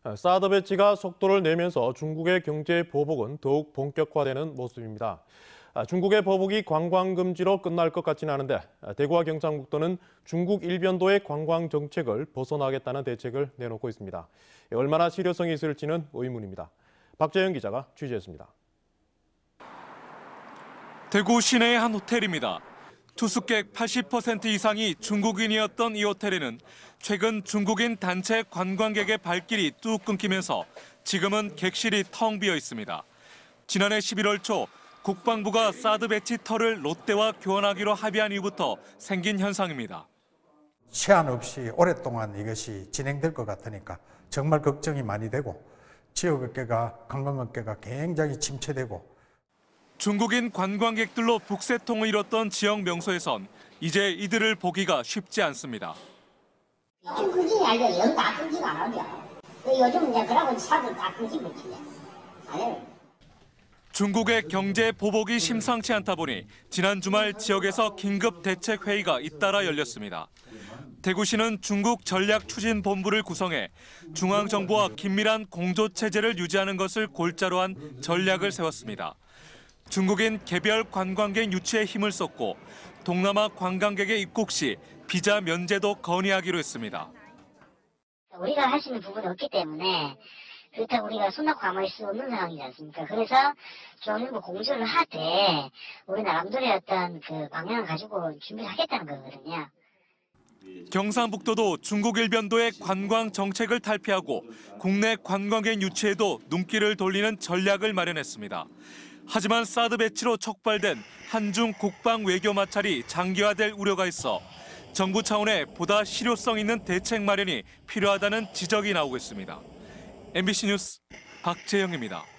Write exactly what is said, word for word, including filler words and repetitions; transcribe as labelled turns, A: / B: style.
A: 사드 배치가 속도를 내면서 중국의 경제 보복은 더욱 본격화되는 모습입니다. 중국의 보복이 관광 금지로 끝날 것 같지는 않은데 대구와 경상북도는 중국 일변도의 관광 정책을 벗어나겠다는 대책을 내놓고 있습니다. 얼마나 실효성이 있을지는 의문입니다. 박재영 기자가 취재했습니다.
B: 대구 시내의 한 호텔입니다. 투숙객 팔십 퍼센트 이상이 중국인이었던 이 호텔에는 최근 중국인 단체 관광객의 발길이 뚝 끊기면서 지금은 객실이 텅 비어 있습니다. 지난해 십일월 초 국방부가 사드 배치 터를 롯데와 교환하기로 합의한 이후부터 생긴 현상입니다.
C: 제한 없이 오랫동안 이것이 진행될 것 같으니까 정말 걱정이 많이 되고 지역업계가 관광업계가 굉장히 침체되고
B: 중국인 관광객들로 북새통을 이뤘던 지역 명소에선 이제 이들을 보기가 쉽지 않습니다.
D: 좀 끊기지 알죠. 영 다 끊기가 안 하죠. 요즘 이제 그러고 사도 다 끊기고 있지.
B: 중국의 경제 보복이 심상치 않다 보니 지난 주말 지역에서 긴급 대책 회의가 잇따라 열렸습니다. 대구시는 중국 전략추진본부를 구성해 중앙정부와 긴밀한 공조 체제를 유지하는 것을 골자로 한 전략을 세웠습니다. 중국인 개별 관광객 유치에 힘을 쏟고 동남아 관광객의 입국 시 비자 면제도 건의하기로 했습니다.
D: 우리가 할 수 있는 부분이 없기 때문에 그렇다고 우리가 손 놓고 가만히 있을 수 없는 상황이지 않습니까? 그래서 좀 일부 공조를 하되 우리 나름대로의 어떤 그 방향을 가지고 준비를 하겠다는 거거든요.
B: 경상북도도 중국 일변도의 관광 정책을 탈피하고 국내 관광객 유치에도 눈길을 돌리는 전략을 마련했습니다. 하지만 사드 배치로 촉발된 한중 국방 외교 마찰이 장기화될 우려가 있어 정부 차원의 보다 실효성 있는 대책 마련이 필요하다는 지적이 나오고 있습니다. 엠비씨 뉴스 박재영입니다.